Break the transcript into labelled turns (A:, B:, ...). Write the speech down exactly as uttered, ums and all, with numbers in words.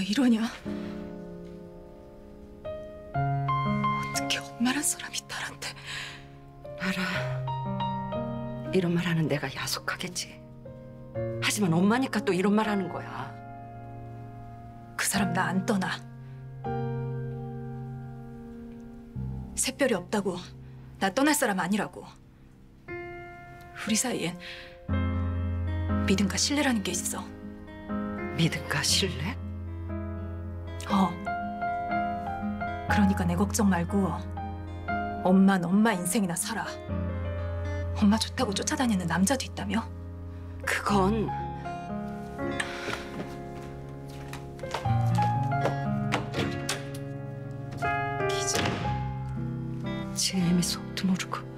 A: 이러냐? 어떻게 엄마란 사람이 딸한테...
B: 알아. 이런 말 하는 내가 야속하겠지. 하지만 엄마니까 또 이런 말 하는 거야.
A: 그 사람 나 안 떠나. 새별이 없다고 나 떠날 사람 아니라고. 우리 사이엔 믿음과 신뢰라는 게 있어.
B: 믿음과 신뢰?
A: 어. 그러니까 내 걱정 말고 엄마는 엄마 인생이나 살아. 엄마 좋다고 쫓아다니는 남자도 있다며?
B: 그건... 기자, 지혜미 속도 모르고